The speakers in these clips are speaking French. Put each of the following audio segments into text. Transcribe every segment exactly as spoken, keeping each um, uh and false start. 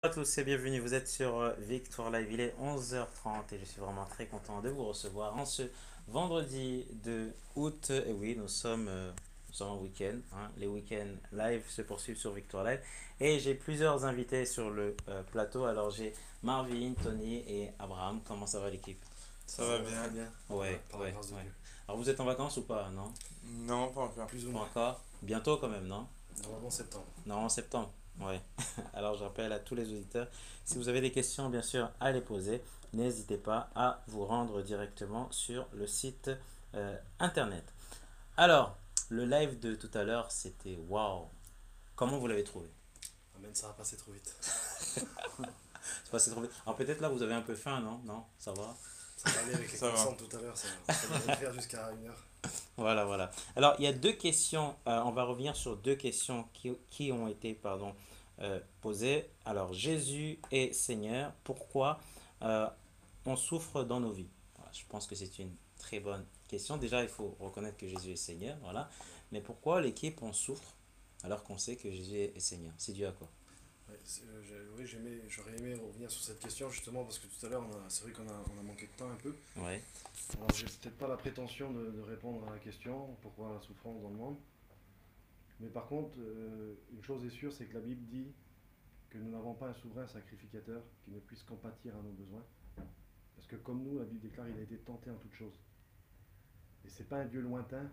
À tous et bienvenue, vous êtes sur euh, Victoire Live, il est onze heures trente et je suis vraiment très content de vous recevoir en ce vendredi de août. Et oui, nous sommes, euh, nous sommes en week-end, hein. Les week-ends live se poursuivent sur Victoire Live et j'ai plusieurs invités sur le euh, plateau. Alors j'ai Marvin, Tony et Abraham. Comment ça va l'équipe? Ça Ça va va très bien, bien, Ouais, par la ouais, grâce de ouais. Dieu. Alors vous êtes en vacances ou pas? Non? non, pas encore. Plus ou Pas moins. encore? Bientôt quand même, non? Normalement septembre. Non, en septembre. Ouais. Alors je rappelle à tous les auditeurs, si vous avez des questions, bien sûr, à les poser, n'hésitez pas à vous rendre directement sur le site euh, internet. Alors, le live de tout à l'heure, c'était waouh. Comment vous l'avez trouvé? Amen, ça va passer trop vite. C'est passé trop vite. Alors peut-être là, vous avez un peu faim, non? Non, ça va? Ça va aller avec les Ça va. croissants tout à l'heure, ça, ça devrait le faire jusqu'à une heure. Voilà, voilà. Alors, il y a deux questions. Euh, on va revenir sur deux questions qui, qui ont été, pardon, euh, posées. Alors, Jésus est Seigneur. Pourquoi euh, on souffre dans nos vies? Voilà, je pense que c'est une très bonne question. Déjà, il faut reconnaître que Jésus est Seigneur. Voilà. Mais pourquoi l'équipe on souffre alors qu'on sait que Jésus est Seigneur? C'est dû à quoi? Ouais, c'est- euh, j'ai- oui, j'aimais- j'aurais aimé revenir sur cette question justement parce que tout à l'heure, on a- c'est vrai qu'on a, on a manqué de temps un peu. Ouais, Alors, j'ai peut-être pas la prétention de, de répondre à la question pourquoi la souffrance dans le monde. Mais par contre, euh, une chose est sûre, c'est que la Bible dit que nous n'avons pas un souverain sacrificateur qui ne puisse compatir à nos besoins. Parce que comme nous, la Bible déclare, il a été tenté en toutes choses. Et c'est pas un Dieu lointain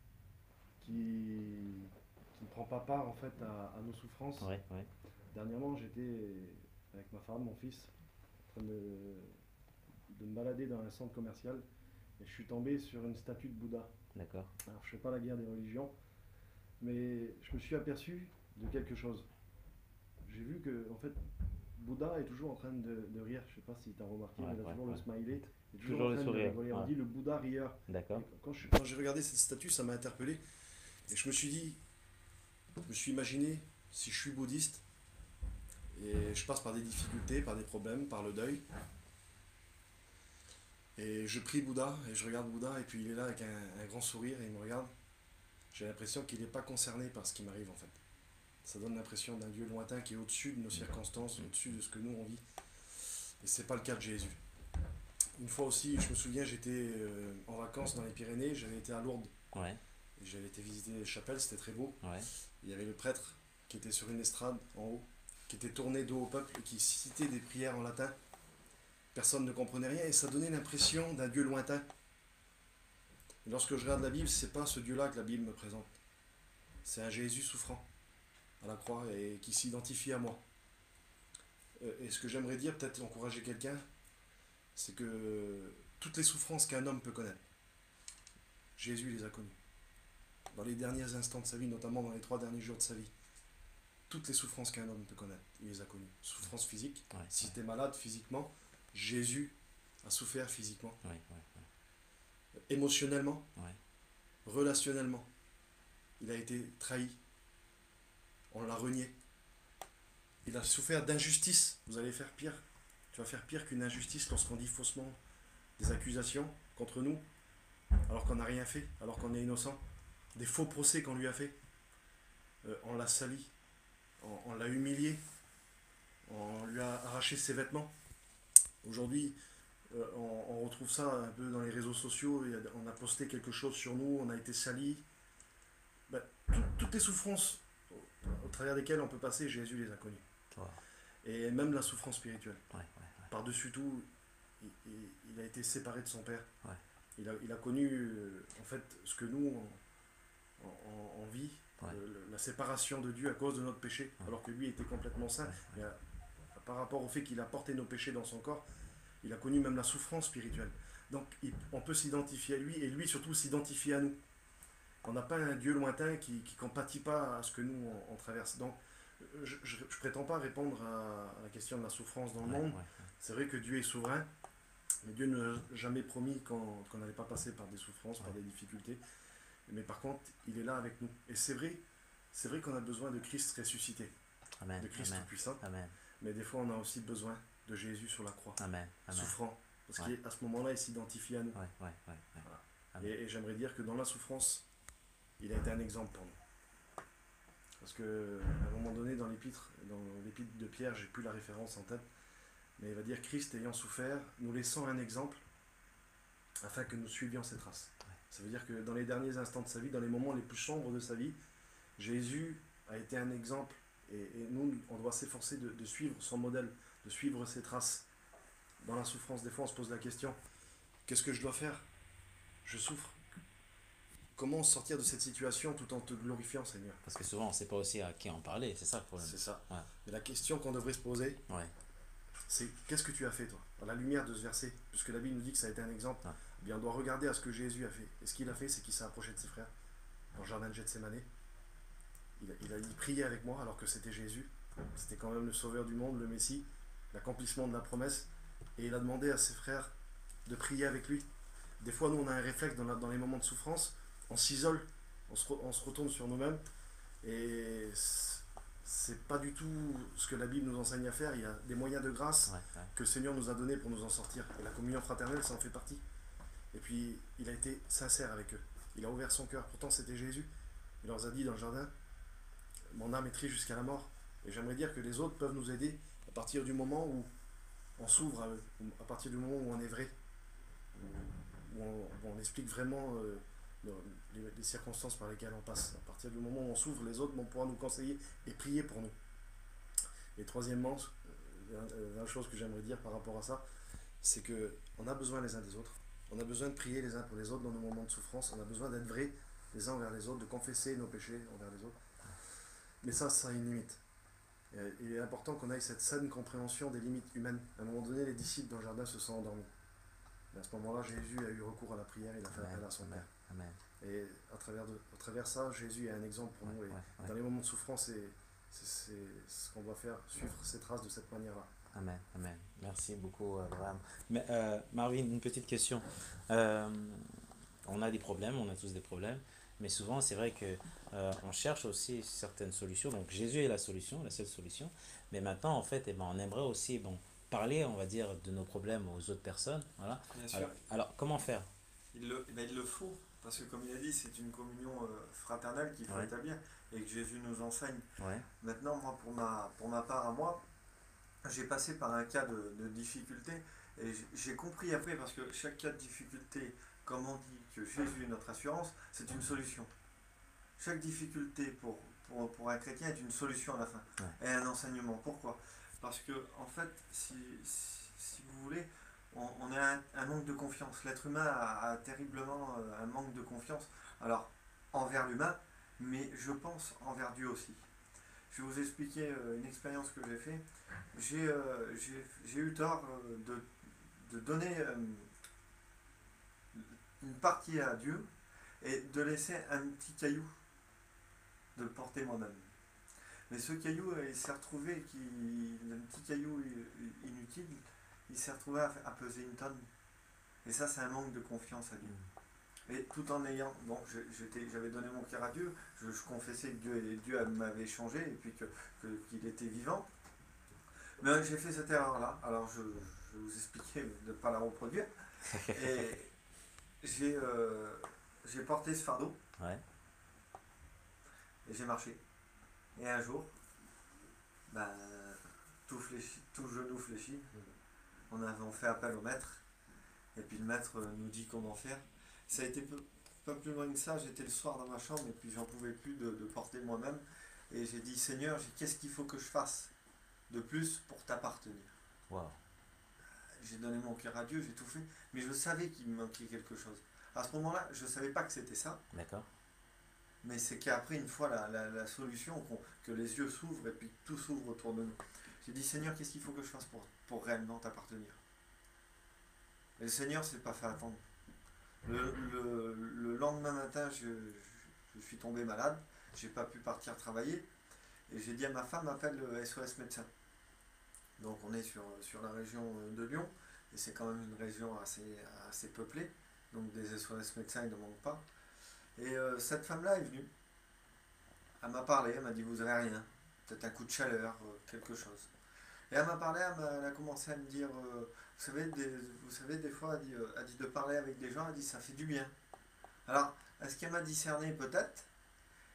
qui, qui ne prend pas part en fait à, à nos souffrances. ouais, ouais. Dernièrement, j'étais avec ma femme, mon fils, en train de, de me balader dans un centre commercial et je suis tombé sur une statue de Bouddha. D'accord. Alors, je ne fais pas la guerre des religions, mais je me suis aperçu de quelque chose. J'ai vu que, en fait, Bouddha est toujours en train de, de rire. Je ne sais pas si tu as remarqué, Ouais, mais il a ouais, toujours le ouais. smiley. Il est toujours, Toujours en le train de sourire. rigoler. On Ouais. dit le Bouddha rieur. D'accord. Et quand je- quand j'ai regardé cette statue, ça m'a interpellé. Et je me suis dit, je me suis imaginé, si je suis bouddhiste, et je passe par des difficultés, par des problèmes, par le deuil, et je prie Bouddha, et je regarde Bouddha, et puis il est là avec un, un grand sourire, et il me regarde. J'ai l'impression qu'il n'est pas concerné par ce qui m'arrive en fait. Ça donne l'impression d'un Dieu lointain qui est au-dessus de nos circonstances, au-dessus de ce que nous on vit. Et c'est pas le cas de Jésus. Une fois aussi, je me souviens, j'étais euh, en vacances dans les Pyrénées, j'avais été à Lourdes, Ouais, et j'avais été visiter les chapelles, c'était très beau. ouais. Il y avait le prêtre qui était sur une estrade en haut, qui était tourné dos au peuple et qui citait des prières en latin. Personne ne comprenait rien et ça donnait l'impression d'un Dieu lointain. Et lorsque je regarde la Bible, c'est pas ce Dieu-là que la Bible me présente. C'est un Jésus souffrant à la croix et qui s'identifie à moi. Euh, Et ce que j'aimerais dire, peut-être encourager quelqu'un, c'est que toutes les souffrances qu'un homme peut connaître, Jésus les a connues. Dans les derniers instants de sa vie, notamment dans les trois derniers jours de sa vie, toutes les souffrances qu'un homme peut connaître, il les a connues. Souffrance physique, Ouais, si tu es malade physiquement, Jésus a souffert physiquement. ouais, ouais, Émotionnellement, ouais. relationnellement, il a été trahi, on l'a renié. Il a souffert d'injustice, vous allez faire pire. Tu vas faire pire qu'une injustice lorsqu'on dit faussement des accusations contre nous, alors qu'on n'a rien fait, alors qu'on est innocent. Des faux procès qu'on lui a fait. Euh, on l'a sali, on, on l'a humilié, on lui a arraché ses vêtements. Aujourd'hui, euh, on, on retrouve ça un peu dans les réseaux sociaux. Il y a- on a posté quelque chose sur nous, on a été sali. Ben, tout- toutes les souffrances au, au travers desquelles on peut passer, Jésus les a connues. Wow. Et même la souffrance spirituelle. Ouais, ouais, Par-dessus tout, il, il- il a été séparé de son Père. ouais. Il a, il a connu euh, en fait ce que nous on, on- on vit, Ouais. le- le- la séparation de Dieu à cause de notre péché, Ouais. alors que lui était complètement saint. Ouais, Mais euh, par rapport au fait qu'il a porté nos péchés dans son corps, il a connu même la souffrance spirituelle. Donc il- on peut s'identifier à lui et lui surtout s'identifier à nous. On n'a pas un Dieu lointain qui ne compatit pas à ce que nous on, on traverse. Donc euh, je ne prétends pas répondre à, à la question de la souffrance dans le Ouais, monde. ouais, C'est vrai que Dieu est souverain, mais Dieu ne n'a jamais promis qu'on qu'on n'allait pas passer par des souffrances, par ouais. des difficultés. Mais par contre, il est là avec nous. Et c'est vrai, c'est vrai qu'on a besoin de Christ ressuscité, Amen, de Christ amen, tout-puissant. amen, Mais des fois, on a aussi besoin de Jésus sur la croix, amen, amen. souffrant. Parce Ouais. qu'à ce moment-là, il s'identifie à nous. Ouais, ouais, ouais, ouais. Voilà. Amen. Et, et j'aimerais dire que dans la souffrance, il a été un exemple pour nous. Parce que à un moment donné, dans l'épître, dans l'épître de Pierre, j'ai plus la référence en tête, mais il va dire Christ ayant souffert, nous laissant un exemple afin que nous suivions ses traces. Ça veut dire que dans les derniers instants de sa vie, dans les moments les plus sombres de sa vie, Jésus a été un exemple et, et nous, on doit s'efforcer de, de suivre son modèle, de suivre ses traces. Dans la souffrance, des fois, on se pose la question, qu'est-ce que je dois faire? Je souffre. Comment sortir de cette situation tout en te glorifiant, Seigneur? Parce que souvent, on ne sait pas aussi à qui en parler, c'est ça le problème. C'est ça. Ouais. Et la question qu'on devrait se poser, Ouais. c'est qu'est-ce que tu as fait, toi? À la lumière de ce verset, puisque la Bible nous dit que ça a été un exemple, Ouais. eh bien, on doit regarder à ce que Jésus a fait. Et ce qu'il a fait, c'est qu'il s'est approché de ses frères dans le jardin de Gethsémanée. Il a, il a il priait avec moi alors que c'était Jésus. C'était quand même le sauveur du monde, le Messie, l'accomplissement de la promesse. Et il a demandé à ses frères de prier avec lui. Des fois, nous, on a un réflexe dans, la, dans les moments de souffrance, on s'isole, on se, on se retourne sur nous-mêmes. Et c'est pas du tout ce que la Bible nous enseigne à faire. Il y a des moyens de grâce Ouais, ouais. que le Seigneur nous a donnés pour nous en sortir. Et la communion fraternelle, ça en fait partie. Et puis, il a été sincère avec eux. Il a ouvert son cœur. Pourtant, c'était Jésus. Il leur a dit dans le jardin, mon âme est triste jusqu'à la mort. Et j'aimerais dire que les autres peuvent nous aider à partir du moment où on s'ouvre à eux, à partir du moment où on est vrai, où on, où on explique vraiment euh, les, les circonstances par lesquelles on passe. À partir du moment où on s'ouvre, les autres vont pouvoir nous conseiller et prier pour nous. Et troisièmement, euh, la chose que j'aimerais dire par rapport à ça, c'est qu'on a besoin les uns des autres. On a besoin de prier les uns pour les autres dans nos moments de souffrance. On a besoin d'être vrais les uns envers les autres, de confesser nos péchés envers les autres. Mais ça, ça a une limite. Et il est important qu'on ait cette saine compréhension des limites humaines. À un moment donné, les disciples dans le jardin se sont endormis. Et à ce moment-là, Jésus a eu recours à la prière, il a fait appel à son Père. Amen. Et à travers, de, à travers ça, Jésus est un exemple pour Ouais, nous. Et ouais, ouais. dans les moments de souffrance, c'est, c'est, c'est ce qu'on doit faire, suivre ses traces de cette manière-là. Amen, amen. Merci beaucoup, Abraham. Mais euh, Marvin, une petite question. Euh, on a des problèmes, on a tous des problèmes, mais souvent c'est vrai que euh, on cherche aussi certaines solutions. Donc Jésus est la solution, la seule solution. Mais maintenant, en fait, eh ben, on aimerait aussi bon, parler, on va dire, de nos problèmes aux autres personnes. Voilà. Bien sûr, Alors, alors, comment faire? il le, ben, il le faut, parce que comme il a dit, c'est une communion euh, fraternelle qu'il faut Ouais. établir et que Jésus nous enseigne. Ouais, Maintenant, moi, pour ma, pour ma part à moi, j'ai passé par un cas de, de difficulté et j'ai- j'ai compris après, parce que chaque cas de difficulté, comme on dit que Jésus est notre assurance, c'est une solution. Chaque difficulté pour, pour, pour un chrétien est une solution à la fin Ouais. et un enseignement. Pourquoi? Parce que, en fait, si, si, si vous voulez, on, on a un, un manque de confiance. L'être humain a, a terriblement euh, un manque de confiance. Alors, envers l'humain, mais je pense envers Dieu aussi. Je vais vous expliquer euh, une expérience que j'ai faite. J'ai euh, j'ai- j'ai eu tort euh, de, de donner euh, une partie à Dieu et de laisser un petit caillou de le porter moi-même. Mais ce caillou, euh, il s'est retrouvé, qui, un petit caillou i- inutile, il s'est retrouvé à, à peser une tonne. Et ça, c'est un manque de confiance à Dieu. Et tout en ayant, bon, je- j'étais- j'avais donné mon cœur à Dieu, je, je confessais que Dieu, Dieu m'avait changé et puis que, que- qu'il était vivant. Mais j'ai fait cette erreur-là, alors je, je vais vous expliquer de ne pas la reproduire. Et j'ai euh, j'ai porté ce fardeau ouais, et j'ai marché. Et un jour, ben, tout, fléchi, tout genou fléchi, on avait on fait appel au maître. Et puis le maître nous dit comment faire. Ça a été peu- pas plus loin que ça, j'étais le soir dans ma chambre et puis j'en pouvais plus de, de porter moi-même. Et j'ai dit, Seigneur, j'ai- qu'est-ce qu'il faut que je fasse de plus pour t'appartenir? wow. J'ai donné mon cœur à Dieu, j'ai tout fait, mais je savais qu'il me manquait quelque chose. À ce moment-là, je ne savais pas que c'était ça, D'accord. mais c'est qu'après, une fois la, la, la solution, qu'on- que les yeux s'ouvrent et puis que tout s'ouvre autour de nous. J'ai dit, Seigneur, qu'est-ce qu'il faut que je fasse pour, pour réellement t'appartenir? Et le Seigneur ne s'est pas fait attendre. Le, le, le lendemain matin, je, je, je suis tombé malade, j'ai pas pu partir travailler, et j'ai dit à ma femme, appelle le S O S médecin. Donc on est sur, sur la région de Lyon, et c'est quand même une région assez, assez peuplée, donc des S O S médecins il ne manque pas. Et euh, cette femme-là est venue, elle m'a parlé, elle m'a dit vous avez rien, peut-être un coup de chaleur, euh, quelque chose. Et elle m'a parlé, elle, m'a- elle a commencé à me dire, euh, vous, savez, des, vous savez, des fois, elle dit, euh, elle dit de parler avec des gens, elle dit ça fait du bien. Alors, est-ce qu'elle m'a discerné peut-être?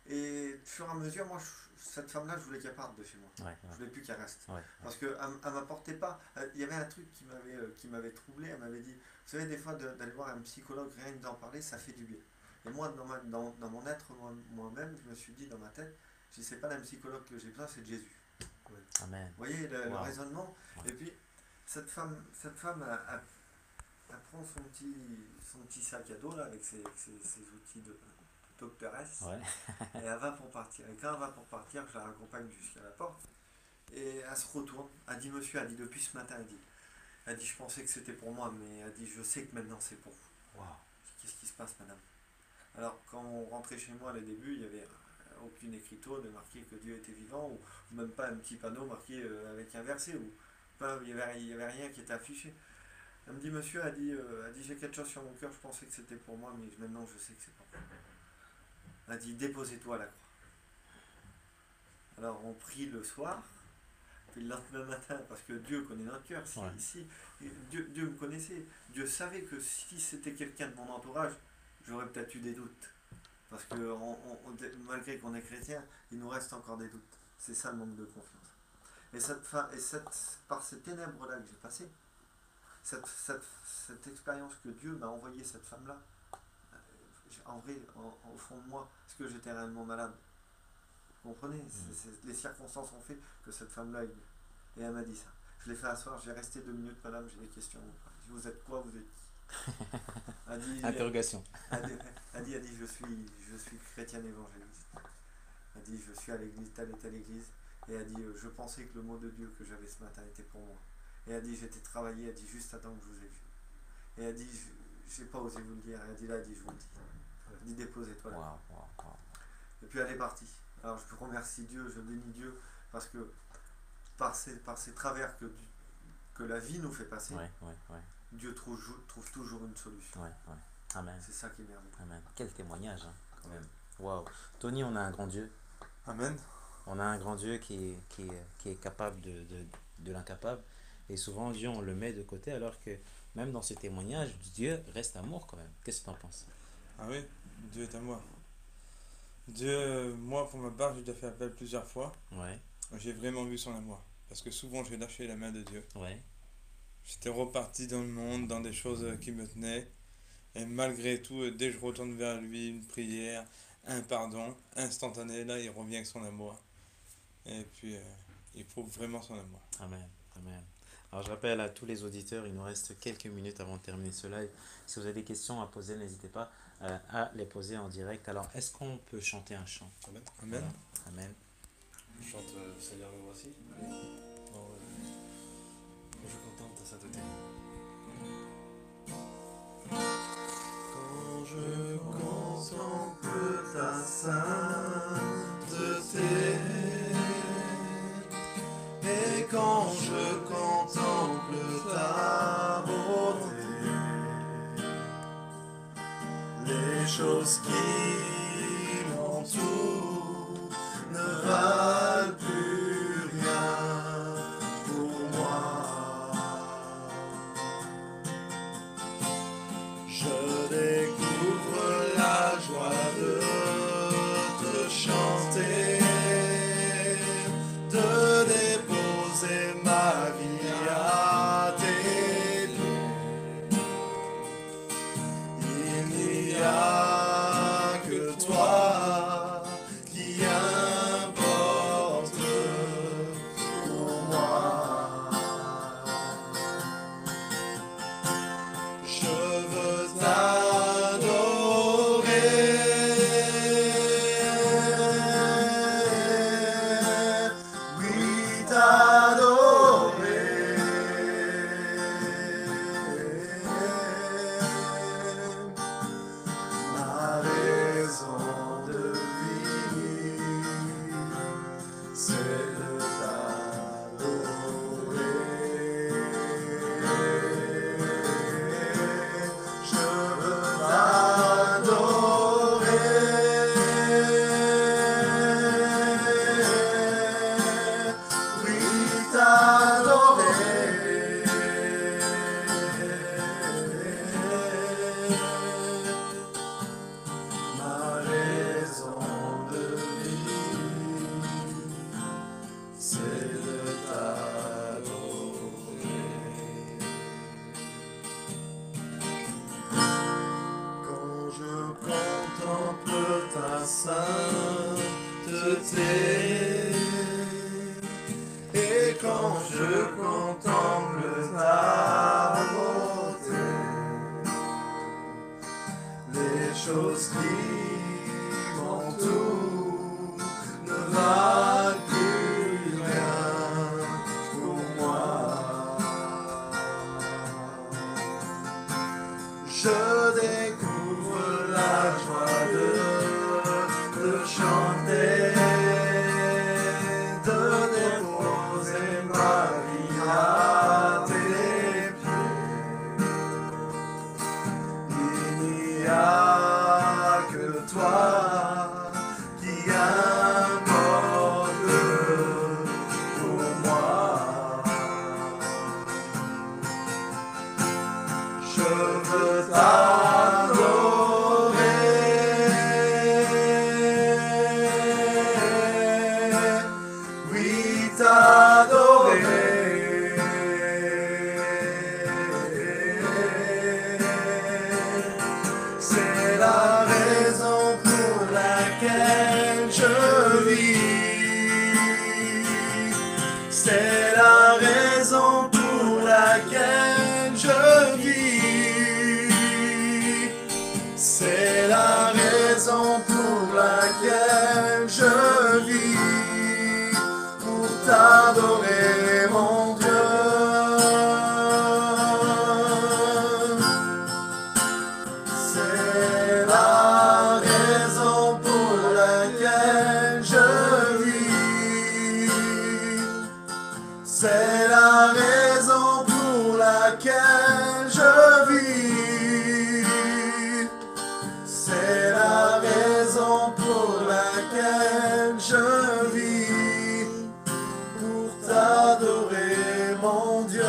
Et au fur et à mesure, moi, je- cette femme-là, je voulais qu'elle parte de chez moi. Ouais, Je ouais, voulais plus qu'elle reste. ouais, Parce qu'elle ne m'apportait pas. euh, Il y avait un truc qui m'avait euh, qui m'avait troublé. Elle m'avait dit, vous savez, des fois, de- d'aller voir un psychologue, rien que d'en parler, ça fait du bien. Et moi, dans, ma- dans, dans mon être moi- moi-même, je me suis dit dans ma tête, je dis, c'est pas d'un psychologue que j'ai besoin, c'est de Jésus. amen. Vous voyez le, le Wow. raisonnement. Ouais. Et puis, cette femme, cette femme elle, elle- elle prend son petit, son petit sac à dos là, avec ses, ses- ses outils de doctoresse. Ouais, Et elle va pour partir. Et quand elle va pour partir, je la raccompagne jusqu'à la porte. Et elle se retourne. Elle dit, monsieur, elle dit, depuis ce matin, elle dit, elle dit, je pensais que c'était pour moi, mais elle dit, je sais que maintenant c'est pour vous. wow. Je dis, qu'est-ce qui se passe, madame? Alors, quand on rentrait chez moi, les débuts, il n'y avait aucune écriture de marquer que Dieu était vivant, ou même pas un petit panneau marqué euh, avec un verset, ou pas, il n'y avait, il y avait rien qui était affiché. Elle me dit, monsieur, elle dit, euh, elle dit, j'ai quelque chose sur mon cœur, je pensais que c'était pour moi, mais maintenant je sais que c'est pas pour moi. Elle dit, déposez-toi à la croix. Alors, on prie le soir, puis le lendemain matin, parce que Dieu connaît notre cœur. Si, Ouais. si, Dieu, Dieu me connaissait. Dieu savait que si c'était quelqu'un de mon entourage, j'aurais peut-être eu des doutes. Parce que on, on- on- malgré qu'on est chrétien, il nous reste encore des doutes. C'est ça le manque de confiance. Et, cette, fin- et cette, par ces ténèbres-là que j'ai passées, cette, cette, cette expérience que Dieu m'a envoyé cette femme-là, euh, en vrai, en- au fond de moi, est-ce que j'étais réellement malade? Vous comprenez? C'est- c'est- les circonstances ont fait que cette femme-là est venue. Et elle m'a dit ça. Je l'ai fait asseoir, j'ai resté deux minutes, madame, j'ai des questions. Je dis, vous êtes quoi? Vous êtes qui? Elle dit, Interrogation. elle dit, elle dit, elle dit, je suis, je suis chrétienne évangéliste. Elle dit, je suis à l'église, telle et telle église. Et elle dit, euh, je pensais que le mot de Dieu que j'avais ce matin était pour moi. Et elle dit, j'étais travaillée, elle dit, juste attends que je vous ai vu. Et elle dit, je n'ai pas osé vous le dire. Et elle dit, là, elle dit, je vous le dis. Elle dit, déposez-toi là. Wow, wow, wow. Et puis elle est partie. Alors je remercie Dieu, je bénis Dieu, parce que par ces, par ces travers que, que la vie nous fait passer, Ouais, ouais, ouais, Dieu trouve, trouve toujours une solution. ouais, ouais. Amen. C'est ça qui est merveilleux. Amen. Quel témoignage, hein, quand même. Wow. Tony, on a un grand Dieu. Amen. On a un grand Dieu qui est, qui est, qui est capable de, de, de l'incapable. Et souvent, Dieu, on le met de côté, alors que même dans ce témoignage, Dieu reste amour quand même. Qu'est-ce que tu en penses? Ah oui, Dieu est à moi. Dieu, euh, moi pour ma part, j'ai déjà fait appel plusieurs fois. Ouais, J'ai vraiment vu son amour. Parce que souvent j'ai lâché la main de Dieu. ouais, J'étais reparti dans le monde, dans des choses euh, qui me tenaient. Et malgré tout, euh, dès que je retourne vers lui, une prière, un pardon, instantané, là il revient avec son amour. Et puis euh, il prouve vraiment son amour. amen, amen. Alors je rappelle à tous les auditeurs, il nous reste quelques minutes avant de terminer ce live. Si vous avez des questions à poser, n'hésitez pas euh, à les poser en direct. Alors, est-ce qu'on peut chanter un chant? Amen. Amen. Voilà. Amen. Je chante euh, Seigneur me voici. Bon, euh, quand je contemple ta sainteté. Quand je contemple ta sainteté et quand je contemple ta beauté, les choses qui m'entourent ne valent plus rien pour moi. Je découvre la joie de te chanter, de déposer ma vie à tes pieds. Il n'y a que je contemple ta beauté, les choses qui m'entourent ne valent plus rien pour moi. Je découvre la joie de, de chanter, de déposer ma vie à tes pieds. Il n'y a que toi qui importe pour moi. Je veux t'adorer, oui t'adorer. C'est la raison pour laquelle je vis. C'est la raison pour laquelle je vis. C'est la raison pour laquelle je vis. Pour t'adorer, mon Dieu. C'est la raison pour laquelle je vis. C'est la raison pour laquelle je vis. C'est la raison pour laquelle je vis. Pour t'adorer, mon Dieu.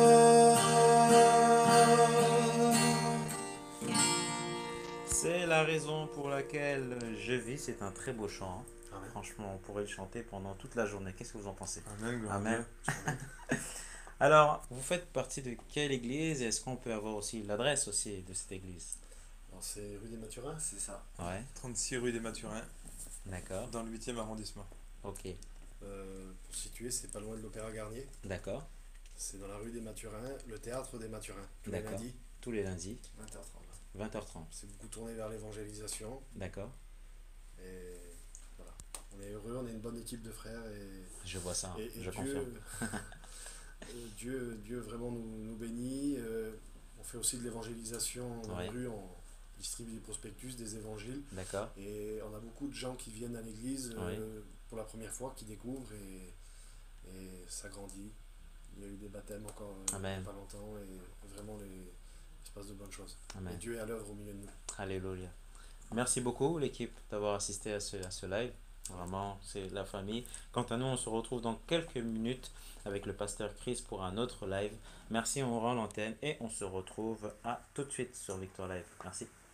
C'est la raison pour laquelle je vis. C'est un très beau chant, hein. Amen. Franchement, on pourrait le chanter pendant toute la journée. Qu'est-ce que vous en pensez? Amen. gloire à Amen. Dieu. Alors, vous faites partie de quelle église? Est-ce qu'on peut avoir aussi l'adresse aussi de cette église? Alors, c'est rue des Mathurins. C'est ça. Ouais, trente-six rue des Mathurins, d'accord. dans le huitième arrondissement. Ok, Euh, pour situer, c'est pas loin de l'Opéra Garnier. d'accord. C'est dans la rue des Mathurins, le théâtre des Mathurins. Tous les D'accord. lundis, Tous les lundis, vingt heures trente. vingt heures trente. c'est beaucoup tourné vers l'évangélisation. D'accord. Et voilà. On est heureux, on est une bonne équipe de frères. Et, Je vois ça, et- et je Dieu, confirme. euh, Dieu, Dieu vraiment nous, nous bénit. Euh, on fait aussi de l'évangélisation dans Ouais. les rues, on distribue des prospectus, des évangiles. D'accord. Et on a beaucoup de gens qui viennent à l'église euh, pour la première fois, qui découvrent et, et ça grandit. Il y a eu des baptêmes encore euh, il y Amen. a pas longtemps et vraiment les, il se passe de bonnes choses. Et Amen. Dieu est à l'œuvre au milieu de nous. Alléluia. Merci beaucoup l'équipe d'avoir assisté à ce, à ce live. Vraiment, c'est la famille. Quant à nous, on se retrouve dans quelques minutes avec le pasteur Chris pour un autre live. Merci, on rend l'antenne et on se retrouve à tout de suite sur Victor Live. Merci.